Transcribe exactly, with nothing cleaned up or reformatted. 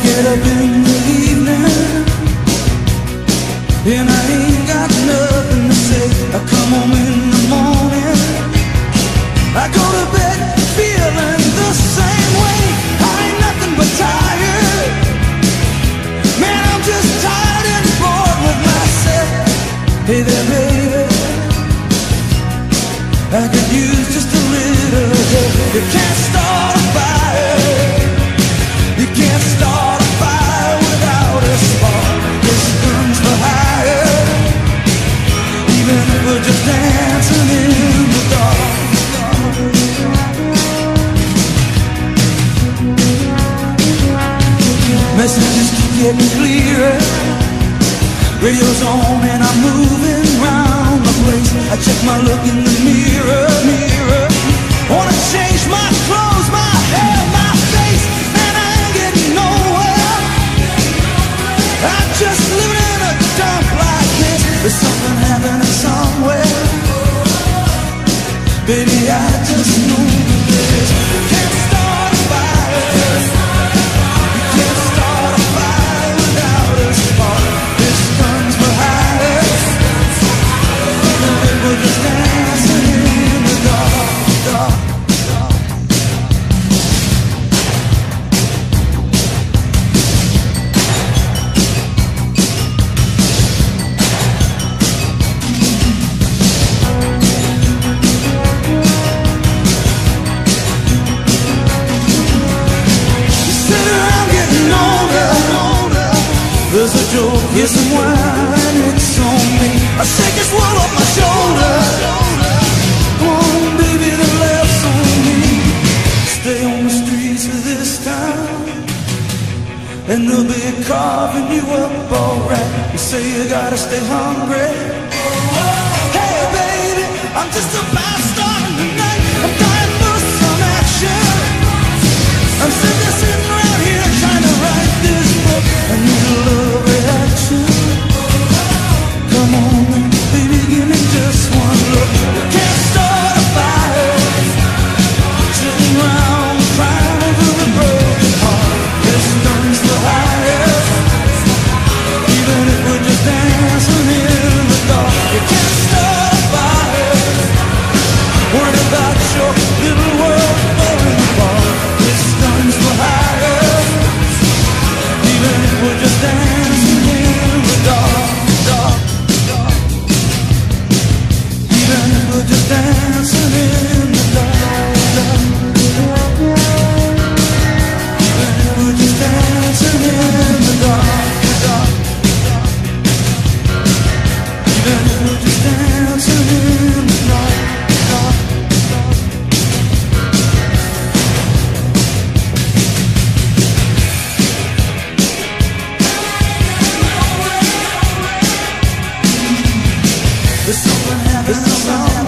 get up in the evening and I ain't got nothing to say. I come home in the morning, I go to bed feeling the same way. I ain't nothing but tired, man, I'm just tired and bored with myself. Hey there, baby, I could use just a little help. You can't start a fire, you can't start a fire without a spark. This burns for higher, even if we're just dancing in the dark. Messages keep getting clearer, radio's on and I'm moving round the place. I check my look in the mirror, mirror. Wanna change my clothes, my hair, my face, and I ain't getting nowhere. I'm just living in a dump like this. There's something happening somewhere, baby, I just know this. You can't start a fire, you can't start a fire without a spark. This burns for higher, even if we're just dancing in the dark, dark. There's a joke, here's some wine, it's on me. I shake this world off my shoulder. Come on, baby, the laughs on me. Stay on the streets of this town, and they'll be carving you up alright. You say you gotta stay hungry. Hey, baby, I'm just about starting tonight. I'm dying for some action. I'm sitting, sitting around here trying to write this book. I need a love reaction. Come on, baby, give me just one look. You can't start a fire, sitting around crying over a broken heart. This burns for higher, even if we're just dancing in the dark. You can't start a fire, worried about your little world falling apart. This burns for higher, even if we're just dancing in the dark, dark, dark. Even if we're just dancing in the dark, dark. Even if we're just dancing in the dark, dark. Even if we're just dancing in the dark, dark, dark. There's something happening.